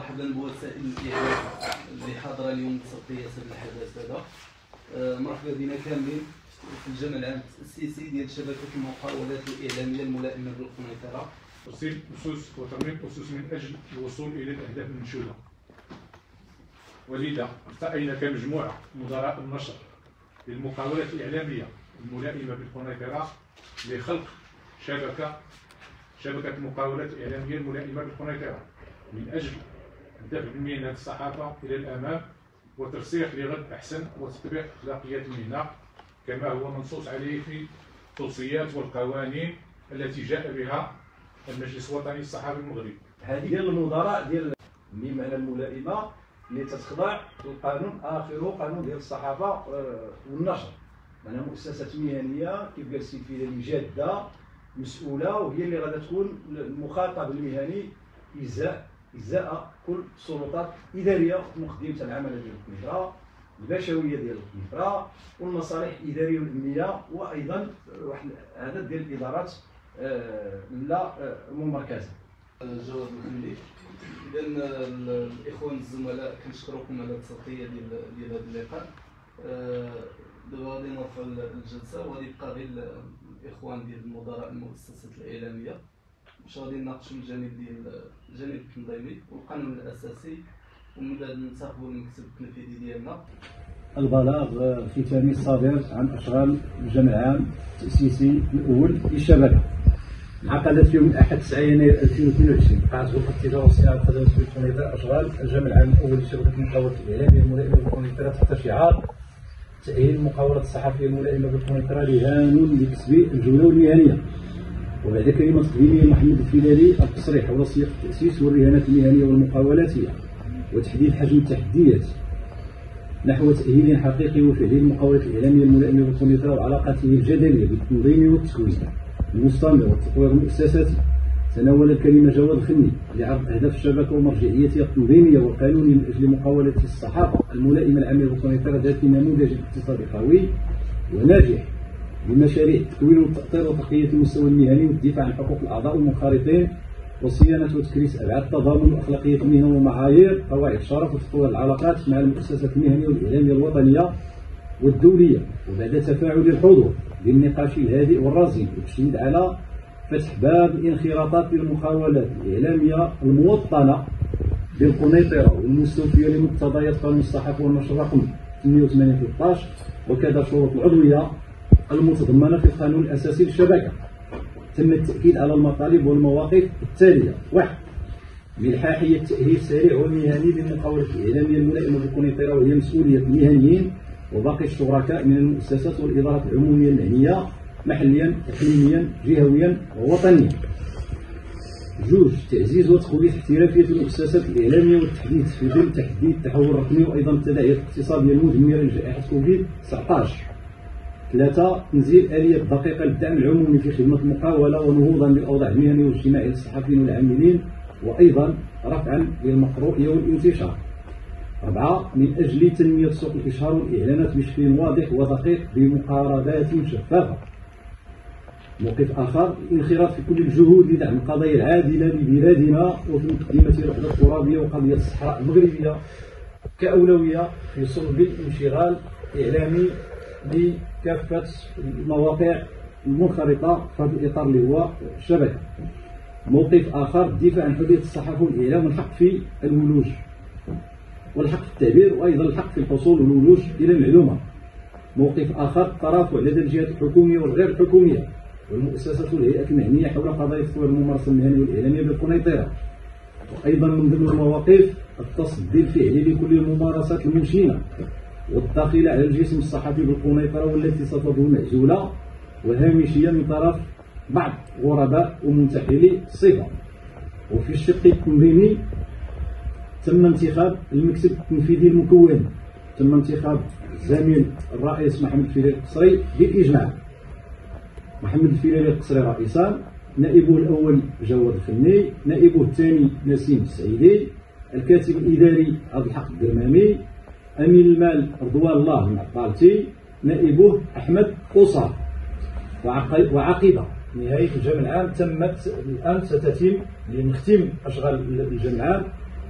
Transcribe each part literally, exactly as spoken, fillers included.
مرحبا بوسائل الاعلام اللي حاضره اليوم تصديات هذا الحدث هذا. مرحبا بنا كاملين في الجمع العام التاسيسي ديال شبكه المقاولات الاعلاميه الملائمه بالقنيطره. ترسيم اسس وترميم اسس من اجل الوصول الى الاهداف المنشوده. ولذا التقينا كمجموعه مدراء النشر للمقاولات الاعلاميه الملائمه بالقنيطره لخلق شبكه شبكه المقاولات الاعلاميه الملائمه بالقنيطره من اجل دفع مهنه الصحافه الى الامام وترسيخ لغد احسن وتطبيق اخلاقيات المهنه كما هو منصوص عليه في التوصيات والقوانين التي جاء بها المجلس الوطني الصحافي المغربي. هذه هي المدراء ديال المهنه الملائمه اللي تتخضع للقانون اخره قانون ديال الصحافه والنشر. معناها مؤسسات مهنيه كيف قال السيد فيلالي جاده مسؤوله وهي اللي غادا تكون المخاطب المهني ازاء ازاء كل السلطات الاداريه مقدمه العمل ديال القنيطره، البشويه ديال القنيطره والمصالح الاداريه والامنيه وايضا واحد عدد ديال الادارات لا ممركزه. الجواب محمدي. اذا الاخوان الزملاء كنشكركم على التغطيه ديال ديال هذا اللقاء. دابا غادي نرفع الجلسه وغادي يبقى غير الاخوان ديال المدراء المؤسسات الاعلاميه باش غادي نناقشوا الجانب ديال الجانب التنظيمي والقانون الاساسي ومن بعد ننتخبوا المكتب التنفيذي ديالنا. البلاغ الختامي الصادر عن اشغال الجمع العام التاسيسي الاول للشبكه انعقدت في يوم الاحد تسعة يناير ألفين واثنين وعشرين قاعة غرفه التجاره والصناعه والخدمات بالقنيطره اشغال الجمع العام الاول لشبكه المقاولات الاعلاميه الملائمه بالقنيطره تحت شعار تأهيل المقاولات الصحفيه الملائمه بالقنيطره رهان لكسب الجوله والمهنيه. وبعد كلمه تقديميه محمد الفيلالي التصريح حول سياق التاسيس والرهانات المهنيه والمقاولاتيه وتحديد حجم التحديات نحو تأهيل حقيقي وفعلي للمقاولات الإعلامية الملائمة بالقنيطرة وعلاقته الجدلية بالتنظيم والتكوين المستمر والتطوير المؤسساتي. تناول الكلمة جواد الخني لعرض أهداف الشبكة ومرجعيتها التنظيمية والقانونية من أجل مقاولة الصحافة الملائمة العامة بالقنيطرة ذات نموذج اقتصادي قوي وناجح لمشاريع التكوين والتأطير وتقوية المستوى المهني والدفاع عن حقوق الأعضاء والمنخرطين وصيانة وتكريس أبعاد التضامن وأخلاقية المهنة ومعايير قواعد الشرف وتطوير العلاقات مع المؤسسات المهنية والإعلامية الوطنية والدولية. وبعد تفاعل الحضور بالنقاش الهادئ والرزين والتشديد على فتح باب الانخراطات للمقاولات الإعلامية الموطنة بالقنيطرة والمستوفية لمقتضيات قانون الصحافة والنشر رقم ثمانية وثمانين ثلاثة عشر وكذا شروط العضوية المتضمنة في القانون الأساسي للشبكة. تم التأكيد على المطالب والمواقف التالية: واحد، بإلحاحية التأهيل السريع والمهني للمقاولات الإعلامية الملائمة بالقنيطرة وهي مسؤولية المهنيين وباقي الشركاء من المؤسسات والإدارات العمومية المعنية محليا إقليميا جهويا ووطنيا. جوج، تعزيز وتقوية احترافية المؤسسات الإعلامية والتحديث في ظل تحدي التحول الرقمي وأيضا التداعيات الاقتصادية المدمرة لجائحة كوفيد تسعة عشر. ثلاثة، تنزيل آلية دقيقة للدعم العمومي في خدمة المقاولة ونهوضا بالأوضاع المهنية والاجتماعية للصحفيين والعاملين وأيضا رفعا للمقروئية والانتشار. أربعة، من أجل تنمية سوق الإشهار والإعلانات بشكل واضح ودقيق بمقاربات شفافة. موقف آخر، الانخراط في كل الجهود لدعم القضايا العادلة لبلادنا وفي مقدمة الوحدة الترابية وقضية الصحراء المغربية كأولوية في صلب الانشغال الإعلامي لكافة المواقع المنخرطة في هذا الإطار اللي هو الشبكة. موقف آخر، الدفاع عن حرية الصحافة والإعلام والحق في الولوج والحق في التعبير وأيضا الحق في الحصول والولوج إلى المعلومة. موقف آخر، الترافع لدى الجهات الحكومية والغير الحكومية والمؤسسات والهيئات المعنية حول قضايا تطوير الممارسة المهنية والإعلامية بالقنيطرة. وأيضا من ضمن المواقف التصدي الفعلي لكل الممارسات المشينة والداخلة على الجسم الصحفي بالقنيطرة والتي ستظل معزولة وهامشية من طرف بعض غرباء ومنتحلي الصفة. وفي الشق التنظيمي تم انتخاب المكتب التنفيذي المكون. تم انتخاب الزميل الرئيس محمد الفيلالي القصري بالإجماع. محمد الفيلالي القصري رئيسا، نائبه الأول جواد الخني، نائبه الثاني نسيم السعيدي، الكاتب الإداري عبد الحق الدرمامي، أمين المال رضوان الله المعطالتي، نائبه أحمد قصار. وعقب نهاية الجمع العام تمت الآن ستتم لنختم أشغال الجمع العام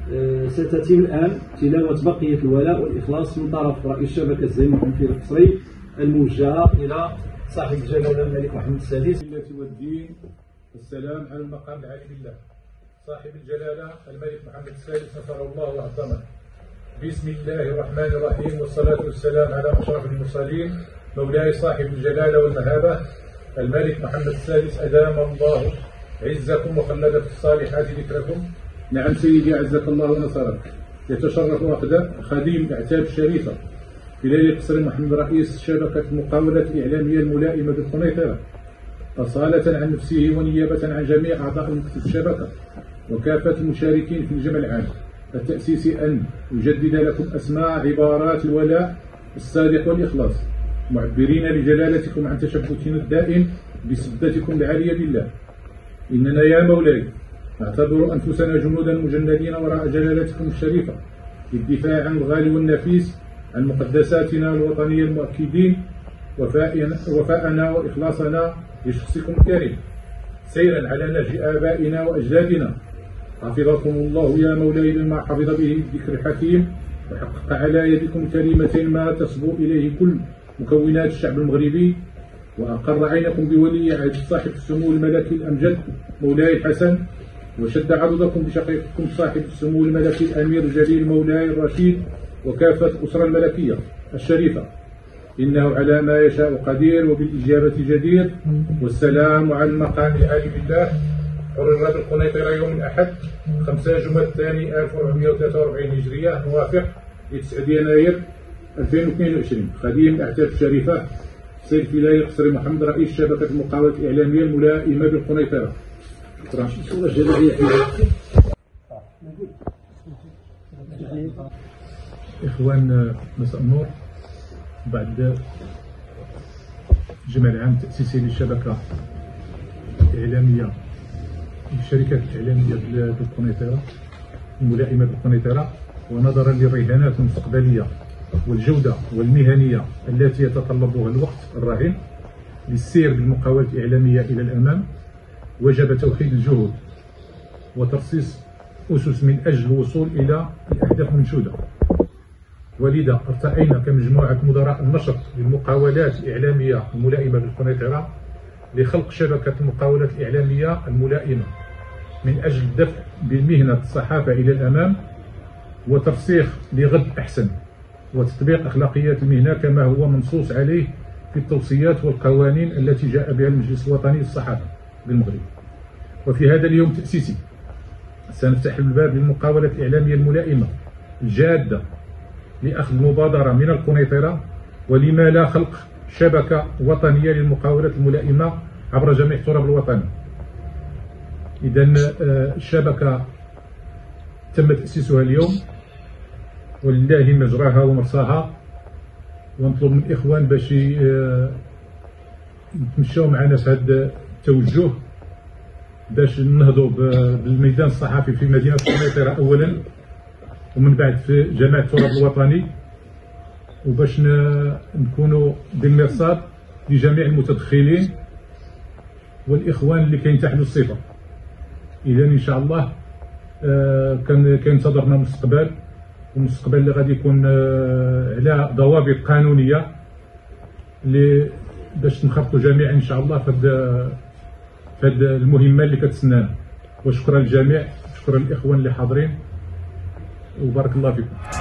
ستتم الآن تلاوة بقية الولاء والإخلاص من طرف رئيس شبكة الزعيم محمد الفيل القصري الموجهة إلى صاحب الجلالة الملك محمد السادس. والدين والسلام على المقام العالي بالله صاحب الجلالة الملك محمد السادس نصره الله وعظمه. بسم الله الرحمن الرحيم، والصلاة والسلام على أشرف المرسلين مولاي صاحب الجلالة والمهابة الملك محمد السادس أدام الله عزكم وخلد في الصالحات ذكركم. نعم سيدي عزك الله ونصرك. يتشرف وحده خديم الأعتاب الشريفة في ليلة قصر محمد رئيس شبكة المقاولات الإعلامية الملائمة بالقنيطرة أصالة عن نفسه ونيابة عن جميع أعضاء الشبكة وكافة المشاركين في الجمع العام التأسيسي أن أجدد لكم أسماء عبارات الولاء الصادق والإخلاص معبرين لجلالتكم عن تشبثنا الدائم بسدتكم العالية بالله. إننا يا مولاي نعتبر أنفسنا جنودا مجندين وراء جلالتكم الشريفة للدفاع عن الغالي والنفيس عن مقدساتنا الوطنية المؤكدين وفاءنا وإخلاصنا لشخصكم الكريم سيرا على نهج آبائنا وأجدادنا. حفظكم الله يا مولاي بما حفظ به الذكر الحكيم وحقق على يدكم الكريمتين ما تصبو إليه كل مكونات الشعب المغربي، وأقر عينكم بولي عهد صاحب السمو الملكي الأمجد مولاي الحسن، وشد عضدكم بشقيقكم صاحب السمو الملكي الأمير الجليل مولاي الرشيد وكافة الأسرة الملكية الشريفة. إنه على ما يشاء قدير وبالإجابة جدير. والسلام على المقام العالي بالله. حرر بالقنيطرة يوم الأحد خمسة جماد الثاني ألف وأربعمائة وثلاثة وأربعين هجرية موافق لتسعة يناير ألفين واثنين وعشرين. خديم الأعتاب الشريفة سيد ولاية قصر محمد رئيس شبكة المقاولات الإعلامية الملائمة بالقنيطرة. شكرا. إخوان مساء النور. بعد الجمع العام التأسيسي للشبكة الإعلامية الشركات الإعلامية بالقنيطرة الملائمة بالقنيطرة، ونظرا للرهانات المستقبلية والجودة والمهنية التي يتطلبها الوقت الراهن للسير بالمقاولات الإعلامية إلى الأمام، وجب توحيد الجهود وترصيص أسس من أجل الوصول إلى الأهداف المنشودة. ولذا ارتأينا كمجموعة مدراء النشر للمقاولات الإعلامية الملائمة بالقنيطرة لخلق شبكة المقاولات الإعلامية الملائمة من أجل الدفع بالمهنة الصحافة إلى الأمام وترسيخ لغد أحسن وتطبيق أخلاقيات المهنة كما هو منصوص عليه في التوصيات والقوانين التي جاء بها المجلس الوطني للصحافة بالمغرب. وفي هذا اليوم التأسيسي سنفتح الباب للمقاولات الإعلامية الملائمة الجادة لأخذ المبادرة من القنيطرة، ولما لا خلق شبكة وطنية للمقاولات الملائمة عبر جميع تراب الوطن. إذا الشبكة تم تأسيسها اليوم ولله مجراها ومرساها، ونطلب من الإخوان باش يتمشاو معنا في هذا التوجه باش نهضوا بالميدان الصحفي في مدينة القنيطرة أولا ومن بعد في جماعة التراب الوطني، وباش نكونوا بالمرصاد لجميع المتدخلين والإخوان اللي كينتحلوا الصفة. إذا إن شاء الله آه كان كينتظرنا مستقبل، والمستقبل اللي غادي يكون آه على ضوابط قانونية اللي باش نخرطوا جميعا إن شاء الله في هذه المهمة اللي كتسنانا. وشكرا للجميع، شكرا للإخوان اللي حاضرين، وبارك الله فيكم.